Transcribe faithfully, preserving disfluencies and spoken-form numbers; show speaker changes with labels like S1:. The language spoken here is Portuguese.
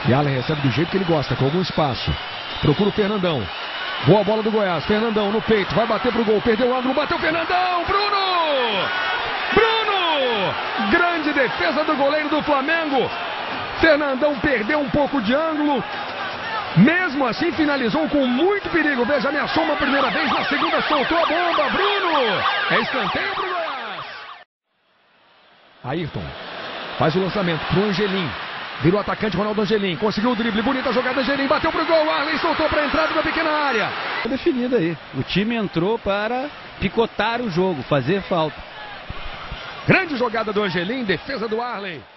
S1: E Arley recebe do jeito que ele gosta, com algum espaço. Procura o Fernandão. Boa bola do Goiás. Fernandão no peito. Vai bater pro gol. Perdeu o ângulo. Bateu o Fernandão. Bruno! Bruno! Grande defesa do goleiro do Flamengo. Fernandão perdeu um pouco de ângulo. Mesmo assim finalizou com muito perigo. Veja, ameaçou uma primeira vez. Na segunda soltou a bomba. Bruno! É escanteio pro Goiás. Ayrton. Faz o lançamento pro Angelim. Virou atacante Ronaldo Angelim. Conseguiu o drible. Bonita jogada. Angelim bateu pro gol. Arley soltou para a entrada da pequena área.
S2: Definida aí. O time entrou para picotar o jogo, fazer falta.
S1: Grande jogada do Angelim. Defesa do Arley.